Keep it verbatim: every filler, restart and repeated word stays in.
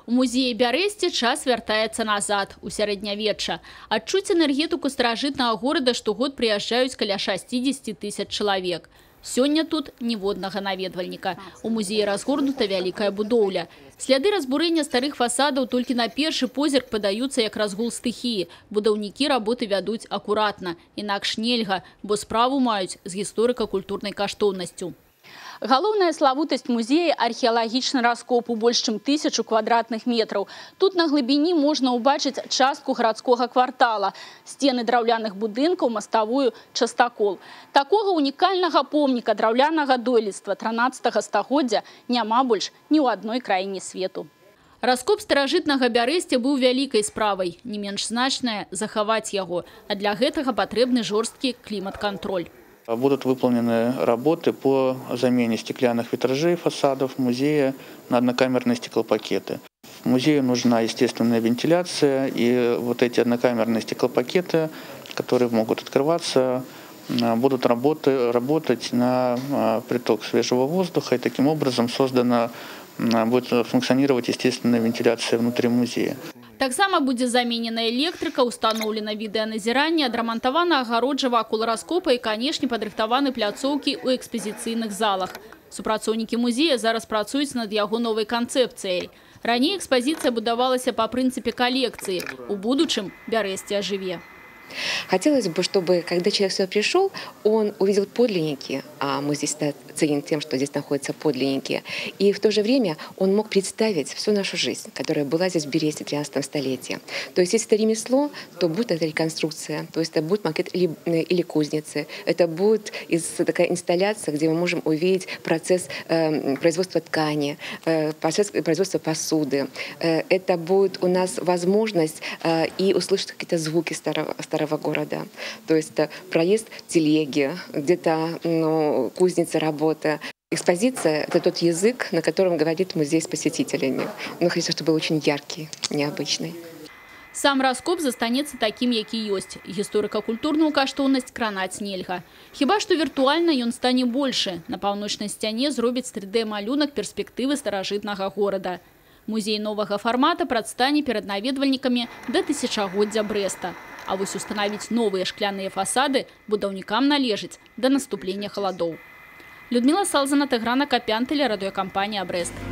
У музеі Бярэсце час вяртаецца назад, у сярэднявечча. Адчуць энергетыку старажытнага горада штогод прыязджаюць каля шасцідзесяці тысяч чалавек. Сёння тут ніводнага наведвальніка. У музеі разгорнута вялікая будоўля. Сляды разбурэння старых фасадаў толькі на першы позірк падаюцца як разгул стыхіі. Будаўнікі работы вядуць акуратна, інакш нельга, бо справу маюць з гісторыка-культурнай каштоўнасцю. Галоўная славутасць музея – археалагічны раскоп у больш чым тысячу квадратных метраў. Тут на глыбіні можна ўбачыць частку гарадскога квартала, сцены драўляных будынкаў, маставую, частакол. Такога унікальнага помніка драўлянага дойлідства трынаццатага стагоддзя няма больш ні ў адной краіне свету. Раскоп старажытнага Бярэсце быў вялікай справай, не менш значная захаваць яго, а для гэтага патрэбны жорсткі клімат-кантроль. Будут выполнены работы по замене стеклянных витражей фасадов музея на однокамерные стеклопакеты. Музею нужна естественная вентиляция, и вот эти однокамерные стеклопакеты, которые могут открываться, будут работы, работать на приток свежего воздуха, и таким образом создана, будет функционировать естественная вентиляция внутри музея. Таксама будзе заменена электрыка, устаноўлена відэаназіранне, адрамантавана агароджа вакол раскопа і, канешне, падрыхтаваны пляцоўкі ў экспазіцыйных залах. Супрацоўнікі музея зараз працуюць над яго новай канцэпцыяй. Раней экспазіцыя будавалася па прынцыпе калекцыі. У будучым Бярэсце ажыве. Хотелось бы, чтобы, когда человек сюда пришел, он увидел подлинники, а мы здесь ценим тем, что здесь находятся подлинники, и в то же время он мог представить всю нашу жизнь, которая была здесь в Бярэсце в тринадцатом столетии. То есть, если это ремесло, то будет это реконструкция, то есть это будет макет или, или кузницы, это будет из, такая инсталляция, где мы можем увидеть процесс э, производства ткани, э, процесс производства посуды. Э, это будет у нас возможность э, и услышать какие-то звуки старого, старого города. То есть это проезд телеги, где-то ну, кузница, работа. Экспозиция – это тот язык, на котором говорит музей с посетителями. Но хочется, чтобы был очень яркий, необычный. Сам раскоп застанецца такім, які ёсць. Гісторыка-культурную каштоўнасць кранаць нельга. Хіба што віртуальна ён стане большы. На паўночнай сцяне зробяць тры дэ-малюнак перспектывы старажытнага горада. Музей новага фармата прадстане перад наведвальнікамі да тысячагоддзя Брэста. А вось устанавіць новыя шкляныя фасады будаўнікам належыць да наступлення халадоў. Людмила Салзана, Тыгран Акапян, телерадиокомпания «Брест».